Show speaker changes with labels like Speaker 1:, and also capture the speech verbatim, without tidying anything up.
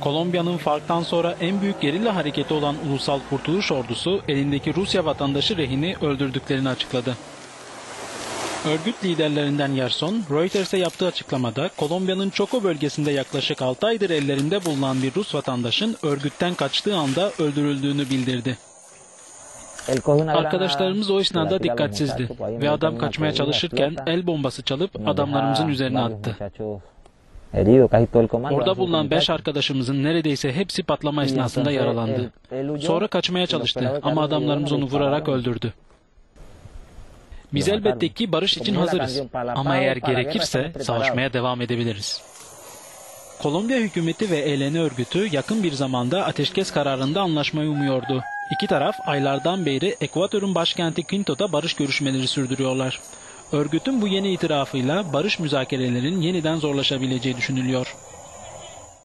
Speaker 1: Kolombiya'nın Fark'tan sonra en büyük gerilla hareketi olan Ulusal Kurtuluş Ordusu elindeki Rusya vatandaşı rehini öldürdüklerini açıkladı. Örgüt liderlerinden Yerson, Reuters'e yaptığı açıklamada Kolombiya'nın Choco bölgesinde yaklaşık altı aydır ellerinde bulunan bir Rus vatandaşın örgütten kaçtığı anda öldürüldüğünü bildirdi. Arkadaşlarımız o esnada dikkatsizdi ve adam kaçmaya çalışırken el bombası çalıp adamlarımızın üzerine attı. Orada bulunan beş arkadaşımızın neredeyse hepsi patlama esnasında yaralandı. Sonra kaçmaya çalıştı ama adamlarımız onu vurarak öldürdü. Biz elbette ki barış için hazırız ama eğer gerekirse savaşmaya devam edebiliriz. Kolombiya hükümeti ve E L N örgütü yakın bir zamanda ateşkes kararında anlaşmayı umuyordu. İki taraf aylardan beri Ekvador'un başkenti Quito'da barış görüşmeleri sürdürüyorlar. Örgütün bu yeni itirafıyla barış müzakerelerinin yeniden zorlaşabileceği düşünülüyor.